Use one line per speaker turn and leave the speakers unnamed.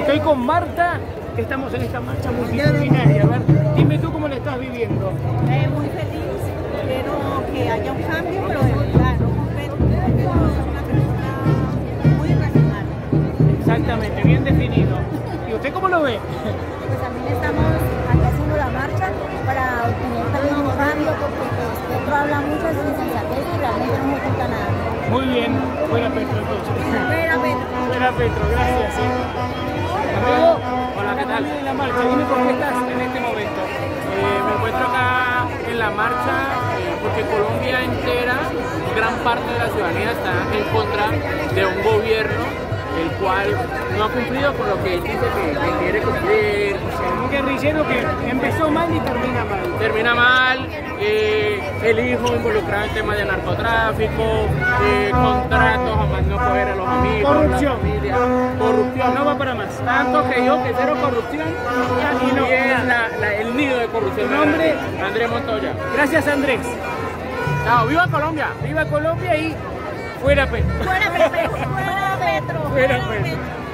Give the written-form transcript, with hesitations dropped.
Estoy con Marta, que estamos en esta marcha multitudinaria. A ver, dime tú cómo la estás viviendo.
Muy feliz, quiero que haya un cambio, pero de verdad, no completo. Yo soy una persona muy racional.
Exactamente, bien definido. ¿Y usted cómo lo ve?
Pues también estamos aquí haciendo la marcha para obtener también un cambio, porque pues, Petro habla mucho de insensatez y realmente no oculta nada.
Muy bien, fuera Petro entonces.
Fuera Petro.
Fuera Petro, gracias. Amigo, hola, ¿qué tal? En la marcha, dime por qué estás en este momento.
Me encuentro acá en la marcha porque Colombia entera, gran parte de la ciudadanía está en contra de un gobierno el cual no ha cumplido con lo que él dice que quiere cumplir.
Un guerrillero que empezó mal y termina mal.
Termina mal, el hijo involucrado en temas de narcotráfico, contratos a más no poder a los amigos,
corrupción.
la familia, corrupción.
No va para más.
Tanto que yo que cero corrupción y no es el nido de corrupción.
¿Tu nombre?
Andrés Montoya.
Gracias, Andrés.
Chao, viva Colombia.
Viva Colombia y fuera Petro.
Fuera Petro. Fuera Petro.
Fuera Petro.